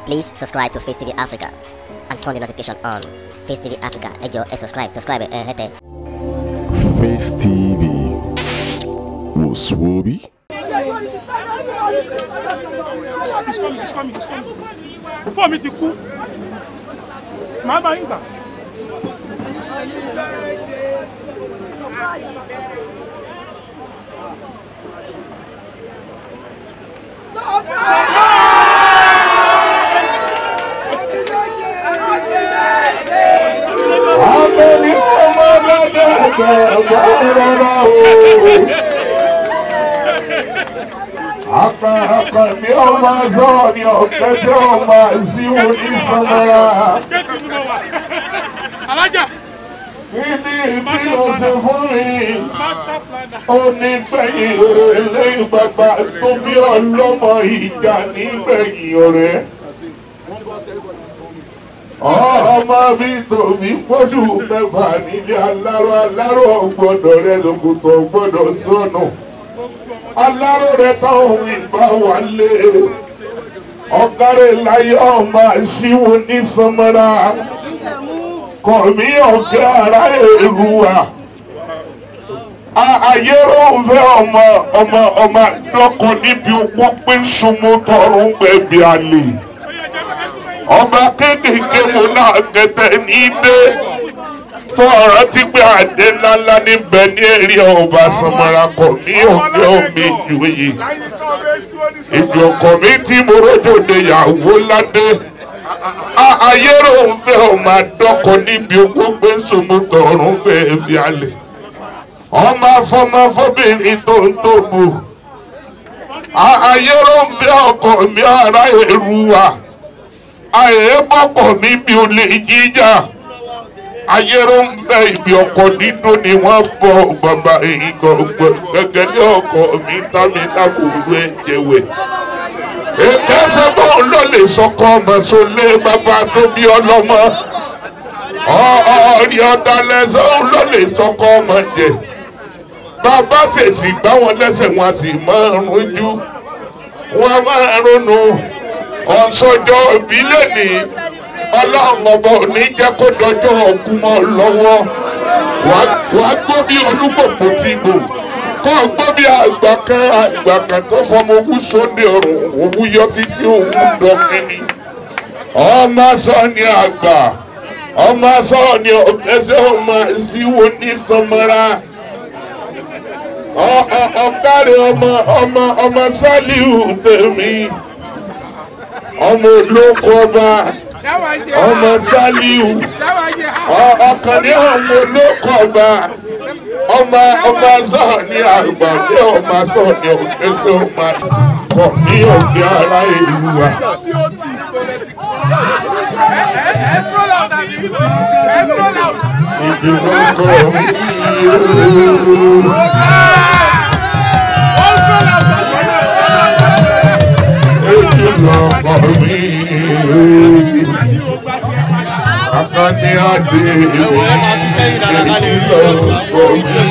Please subscribe to Face TV Africa and turn the notification on. Face TV Africa, ẹ jọ̀ọ́ ẹ subscribe hete. Face TV was Swoby. It's coming. Before me to cook. Mama Inga. Aka mi ọma zọọni ọkẹtẹ ọma ziwu ní samara. Alaja. Kíni ìbílẹ̀ ṣe fún mi? Ó ní gbẹ̀yìn eléyìí bàbá tó bí ọlọ́mọ ìjà ní gbẹ̀yìn ọ̀rẹ́. Ọmọ mi tòmí pọ̀jù mẹ́fà nílé aláró ọgbọ́dọ̀ rẹ̀ lókùtọ̀ gbọ́dọ̀ sọnù. Aláró rẹ̀ táwọn ìgbà wà lé. Ọ̀gárẹ̀ láyé ọmọ àṣìwò ní samara. Kọ̀mí ọ̀gá ara èrú wa. Ayérò ń fẹ́ ọmọ lọ́kọ̀ níbi owó pé ń sunmọ́ tọrùn gbẹ̀bí àlè. Ọba kéékèèké mo náà gẹ̀tẹ̀ ní dé. Sọ̀rọ̀ tí pé àdé ńláńlá níbẹ̀ ní èrè ọba Samara Kọ̀mí ọ̀gá omi ìjòyè. Ìjọkọ̀ mi tí mo rójòde ìyàwó ládé. Ayérò ń fẹ́ ọmọ àdọ́kọ̀ níbi owó pé ń sunmọ́ tọrùn gbẹ̀bí àlè. Ọmọ afọmọfọbìnrin tó ń tóbu. Ayérò ń fẹ́ ọkọ mi ara èrú wa. Àyè bọ́kọ̀ mi bí olè jíjà. Ayérò ń fẹ́ ibi ọkọ̀ dídó ni wọ́n bọ̀ bàbá ìgò gẹ́gẹ́ ní ọkọ̀ mi tàbí lákòókò ẹ̀jẹ̀wẹ̀. Èkẹ́sẹ̀ bọ́ ló lè sọkọ ọmọ sólé bàbá tó bí ọlọ́mọ. Ọ̀rí ọ̀dàlẹ́sẹ̀ ló lè sọkọ ọmọ jẹ. Bàbá ṣèṣì gbá wọn lẹ́sẹ̀ wọn sì máa ń rojú. Wọ́n máa ń ronú. Ọ̀ṣọ́jọ́ ìbílẹ̀ ní ọlọ́run ọba òní jẹ́ kó dọjọ́ ọ̀gùn mọ́ lọ́wọ́. Wàá gbó bí olúgbòpó ti gbò. Kọ́ gbó bí àgbà kan tó fọmọ owó sóde ọ̀run òwú yọ títí òwú dọ́kínì. Ọmọ sọ ni àgbà. Ọmọ sọ ni ọ̀kẹ́sẹ̀ ọmọ ìsíwò ní Samara. Ọ̀kárẹ̀ ọmọ Sálíù tèmi. Ọmọ olóko ọba ọmọ Sálíù ọkàn ní ọmọ olóko ọba ọmọ azọ ní àgbà ní ọmọ azọ ní òkèsè ọmọ kọ ní òkè ara ìlú wa. Ìdúró kọ mí lọ́kọ̀ mi akadé adé mi lọ́kọ̀ mi lọ́kọ̀ mi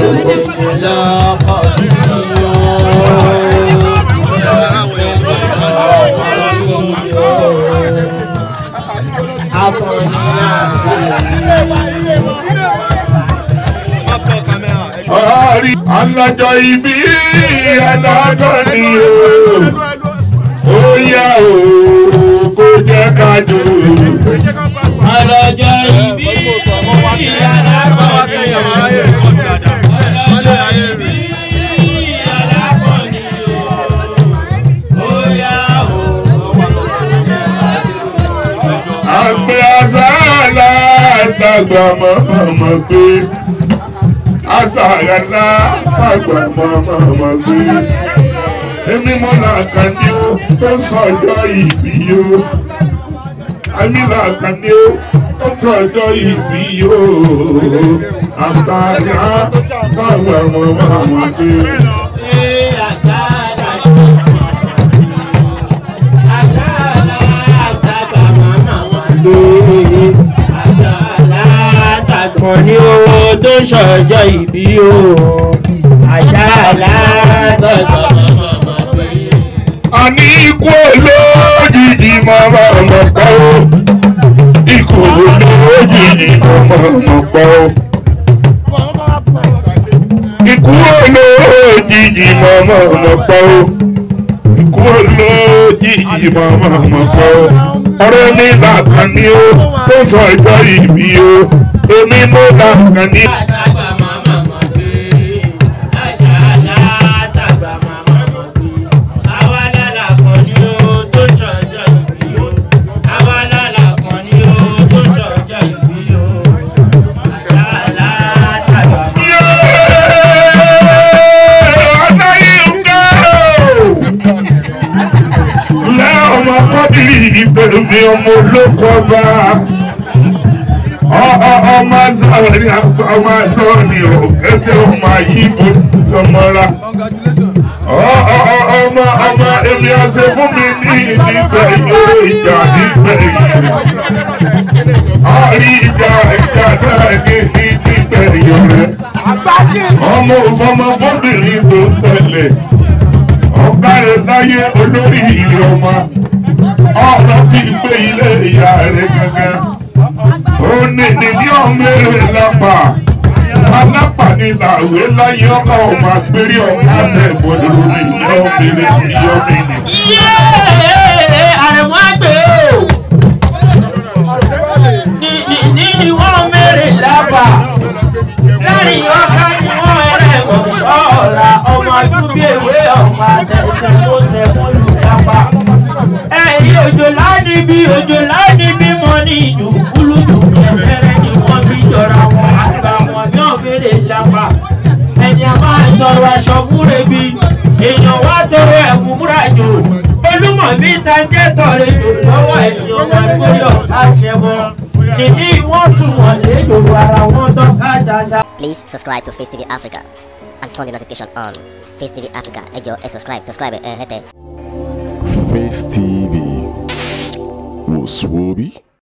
alájọ ibi alájọ ni o. Ó yá o kó jẹ́ ká jò. Ọlọ́jọ́ ìbí alákọ̀ọ́ni o. Ọlọ́jọ́ ìbí alákọ̀ọ́ni o. Ó yá o kó jẹ́ ká jò. Àgbẹ̀ àṣàlà àgbàgbà mọ̀mọ́ gbé. Àṣàlà àgbàgbà mọ̀mọ́ gbé. Èmi mọ̀ làkàndí o tó sọjọ́ ìbí o. Èmi làkàndí o tó sọjọ́ ìbí o. Àṣàlà àgbàgbà mọ̀mọ́ gbé. Kan ní o tó sọjọ́ ìbí o. Àṣàlà Àní ikú olójijì máa bá gbọ́ o. Ikú olójijì mọ̀mọ́ mọ̀ gbọ́ o. Ikú olójijì mọ̀mọ́ mọ̀ gbọ́ o. Ọ̀rẹ́ mi làkàn ní o tó sọ ìjọ ìbí o. Èmi mo làkàn ní. Ìtòlùmí ọmọ olóko ọba ọmọ azọ́ni òkèsè ọmọ ayíbo ọmọra ọmọ èmi ọ̀sẹ̀ fún mi ní nígbẹ̀ yóò ìjà nígbẹ̀ yìí ìjà náà ní nígbẹ̀ yóò rẹ̀ ọmọ òfọmọ fọ́bìnrin tó tẹ̀lé ọ̀gá rẹ̀ láyé olórí ìlú ọmọ. Ọ̀rọ̀ tí gbé ilé ìyá rẹ̀ gangan. Ó ní ní ọmọ èrè lápá. Alápá ni làwé láyé ọkọ̀ ọmọ àgbérí ọmọ àti ẹ̀gbọ́n lórí ìyọ́mìnrin ìyọ́mìnrin. Àrẹ̀mọ́ àgbẹ̀ o. Ní wọ́n mèrè lápá. Láàrin ọkà ni wọ́n ẹlẹ́mọ̀ ṣọ́ọ̀ra ọmọ àdúgbò ìwé ọmọ àtẹ̀tẹ̀ ló tẹ̀ wọ́n lù lápá. Òjò láníbí mọ́ ní ìjù kúlùdù ẹ̀fẹ́rẹ́ ni wọ́n bí jọra wọn àgbà wọn yóò béèrè lápá. Ẹni a máa tọrọ aṣọ múre bí èèyàn wá tọrọ ẹ̀mú múra jò. Olúmọ̀ mi ta jẹ́ tọrẹ jò lọ́wọ́ èèyàn wá lórí ọ̀tá ṣẹbọ. Nìní wọ́n sùn wọ́n léjò ara wọn tọ́ka ṣaṣa. Please subscribe to Face TV Africa and turn the notification on. Face TV Africa, ẹ jọ̀ọ́ ẹ subscribe hete. Face TV was Swoby.